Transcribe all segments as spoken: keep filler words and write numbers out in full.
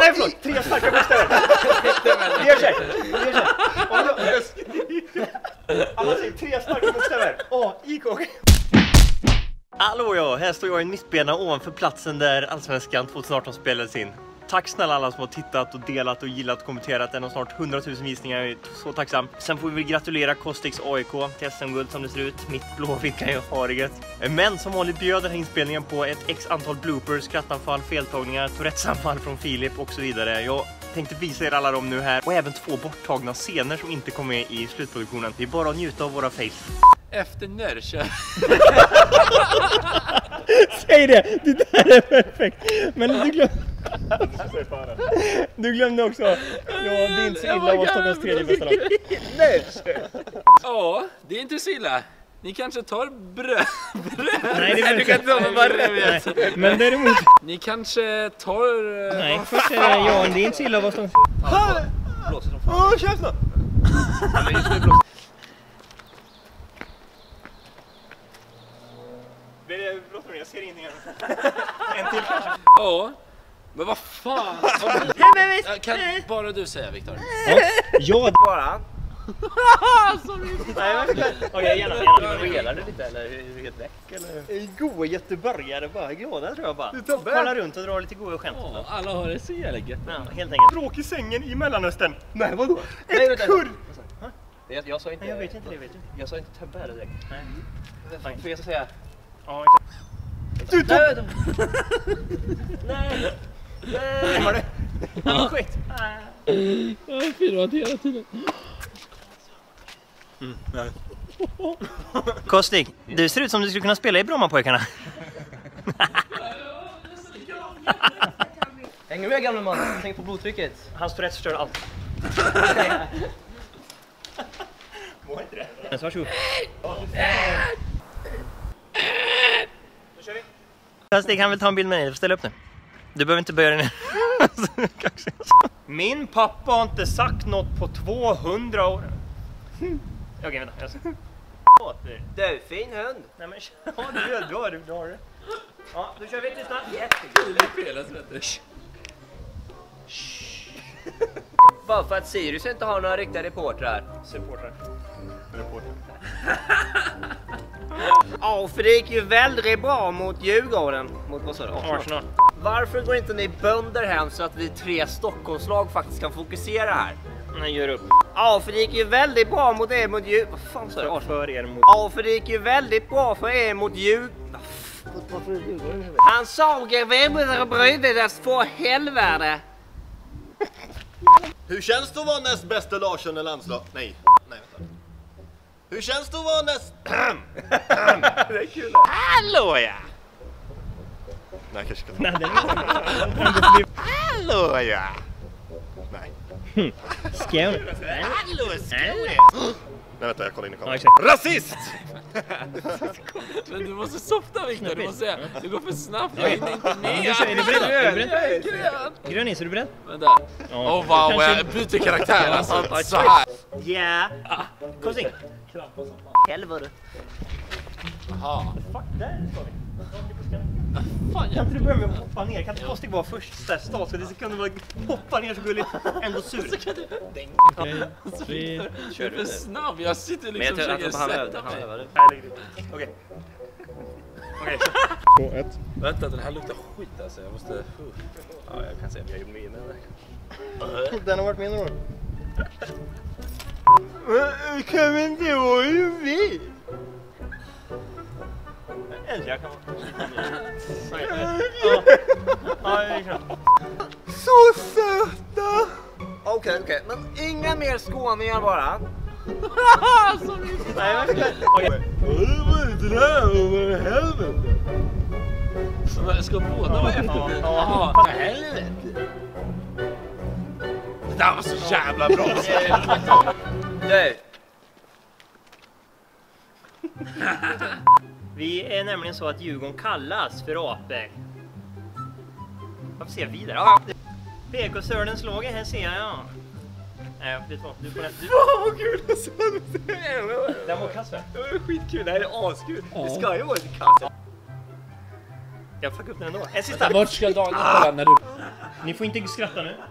Nej, förlåt. Tre starka bokstäver. Det gör sig. Det gör sig. Alla säger tre starka bokstäver. Åh, I K. Hallå ja, här står jag i en mittbena ovanför platsen där Allsvenskan tjugoarton spelades in. Tack snälla alla som har tittat och delat och gillat och kommenterat. Den har snart hundratusen visningar, jag är så tacksam. Sen får vi gratulera Kostix A I K till S M-guld som det ser ut. Mitt Blåvitt kan ju ha det. Men som vanligt bjöd den här inspelningen på ett x antal bloopers, skrattanfall, feltagningar, Tourettesanfall från Filip och så vidare. Jag tänkte visa er alla dem nu här. Och även två borttagna scener som inte kom med i slutproduktionen. Det är bara att njuta av våra face. Efter Nörkö. Säg det, det där är perfekt. Men du glömde... Du glömde också. Ja, det är inte så illa att vara Stockholms tredje bästa lag. Nej. Ja, det är inte så illa. Ni kanske tar bröd. bröd. Nej, det är du kan inte ta bara röd. Men däremot... Ni kanske tar... Nej, först är det ja, det är inte så illa att vara Stockholms... Blåser som fan. Åh, käften! Jag ser ingenting här. En till kanske. Ja. Men vad fan? Kan bara du säga, Viktor? Ja, bara. Nej, verkligen. Okej, gärna. Du relar det lite eller är det väck eller? Goa göteborgare bara glada tror jag bara. Kolla runt och dra lite goda skämt. Ja, alla har det så jävla gött. Ja, helt enkelt. Bråk i sängen i Mellanöstern. Nej, vadå? Ett kurr. Jag, jag sa inte. Nej, jag vet inte det, vet du. Jag sa inte többe eller direkt. Nej. För jag ska säga. Ja, du tog... Nej! Nej! Var det? Ja, skit! Jag har firmat hela tiden. Mm, nej. Kostig, du ser ut som du skulle kunna spela i Brommapojkarna. Hänger med gamla man, tänk på blodtrycket. Hans Tourettes förstör allt. Må inte det? Varsågod. Kostig kan väl ta en bild med dig, du får ställa upp nu. Du behöver inte böja dig ner. Min pappa har inte sagt något på tvåhundra år. Okej, vänta. Du, fin hund. Nej men, ja du gör, du har det, du har det. Ja, då kör vi till snart. Jättegulligt. Bara för att Sirius inte har några riktiga reportrar. Supportrar. Reportrar. Ja, för det gick ju väldigt bra mot Djurgården. Mot vad sa du? Arsenal. Varför går inte ni bönder hem så att vi tre Stockholmslag faktiskt kan fokusera här? Nej, gör upp. Ja, för det gick ju väldigt bra mot er mot Djurgården. Vad fan sa du? För er mot... Ja, för det gick ju väldigt bra för er mot Djurgården. Han såg er vibbar bredvid för helvete. Hur känns det att vara näst bästa Larsson i landslag? Nej, nej vänta. Hur känns det att vara näst... Det är kul. Hallå ja! Nej, kanske kan... Nej, det är Hallå ja! Nej. Skåne. Hallå Skåne! Nej vänta, jag kollar in i kameran. Ja, rasist! Men du måste softa, Viktor, du måste säga. Du går för snabbt, jag hinner inte med. Är du beredd? Är du beredd? Grön! Grön is, är du beredd? Vänta. Ja. Åh oh, wow, jag byter karaktär alltså. Så här. Ja. Kosing. Helvete. Jaha. Fuck, där står vi. Fan, Kan jag... inte du börja med att hoppa ner? Kan inte Kostig vara först där start? Så det kan du bara hoppa ner så gulligt. Ändå sur. Du är för snabb, jag sitter liksom och försöker sätta mig. Okej. Okej. två ett. Vänta, den här luktar skit alltså. Jag måste... Ja, jag kan säga att jag gjorde med den. Den har varit med några år. Kan vi inte vara ju vi? Äntligen kan man. Så söta! Okej, okej. Men inga mer skåningar bara. Nej, verkligen. Okej. Men ska båda vara efter? Ja. Jaha, helvete. Det där var så jävla bra. Du. Vi är nämligen så att Djurgården kallas för apor. Varför ser jag vidare? Ja. P K Sörens låg här ser jag, ja. Nej, vet du vad? Du får nästan... Fan vad kul att se det. Den var kass, va? Det var skitkul, det här är askul. Det ska ju vara lite kass. Jag fuckade upp den ändå. En sista. Vart ska Daniel vara när du... Ni får inte skratta nu.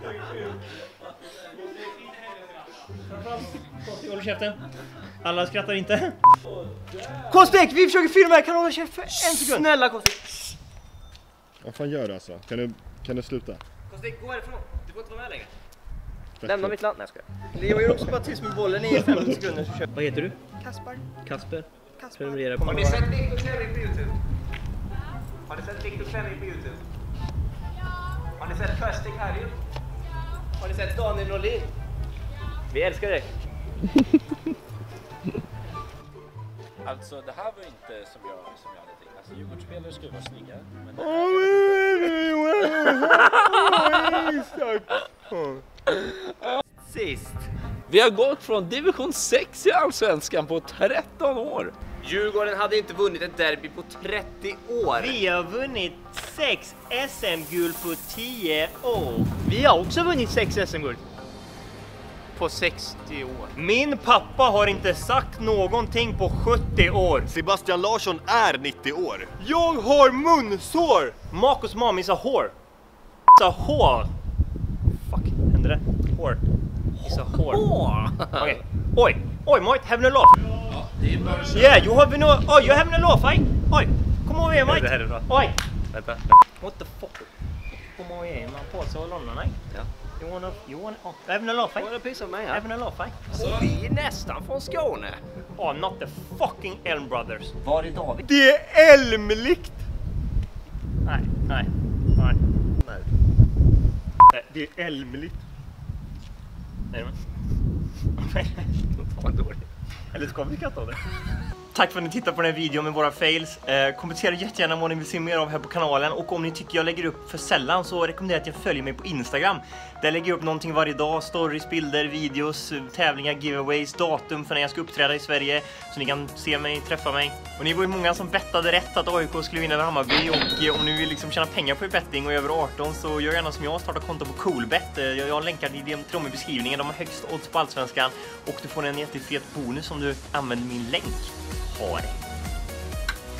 Håll käften. Alla skrattar inte. Kostek, vi försöker filma här. Kan du hålla käften för en sekund? Snälla Kostek. Vad fan gör du alltså? Kan du, kan du sluta? Kostek, gå härifrån. Du får inte vara med längre. Fett Lämna kul. mitt land. Nej, jag skojar. Leo är också bara tyst med bollen i femtio sekunder. Så kör. Vad heter du? Kasper. Kasper. Kasper. Prenumerera på Har ni sett Viktor Klänning på YouTube? Har ni sett Viktor Klänning på YouTube? Har ni sett Kostek Harry? Har ni sett Daniel Norlin? Vi älskar dig. Alltså det här var inte som jag, som jag hade tänkt. Alltså Djurgårdsspelare skulle vara snygga. Men Sist. vi har gått från division sex i Allsvenskan på tretton år. Djurgården hade inte vunnit ett derby på trettio år. Vi har vunnit sex S M-guld på tio år. Vi har också vunnit sex S M-guld. På sextio år. Min pappa har inte sagt någonting på sjuttio år. Sebastian Larsson är nittio år. Jag har munsår. Marcus mom is a whore. It's a whore. Fuck, hände det? Whore. It's a whore. Okej. Okay. Oj, oj, mate, having a laugh. Ja, det är bara så. Yeah, you have no... Oh, you having a laugh, eh? Oj, come over here, mate. Det här är bra. Oj. Vänta. What the fuck? Come over here, man. På så London, eh? Ja. You wanna... You wanna... Oh, having a laugh, eh? Vad är det pissa med här? Having a laugh, eh? Så vi är nästan från Skåne. Oh, not the fucking Elm Brothers. Var är David? Det är Elmlikt! Nej, nej, nej. Nej. Nej, det är Elmlikt. Nej, men. Vad dåligt. Eller ska vi skratta av det? Tack för att ni tittar på den här videon med våra fails. Eh, kommentera jättegärna vad ni vill se mer av här på kanalen. Och om ni tycker jag lägger upp för sällan så rekommenderar jag att jag följer mig på Instagram. Där lägger jag upp någonting varje dag. Stories, bilder, videos, tävlingar, giveaways, datum för när jag ska uppträda i Sverige. Så ni kan se mig, träffa mig. Och ni var ju många som bettade rätt att A I K skulle vinna över Hammarby. Och eh, om ni vill liksom tjäna pengar på betting och över arton så gör gärna som jag. Starta konto på Coolbet. Eh, jag, jag länkar till dem i beskrivningen. De har högst odds på Allsvenskan. Och du får en jättefet bonus om du använder min länk. Ha det!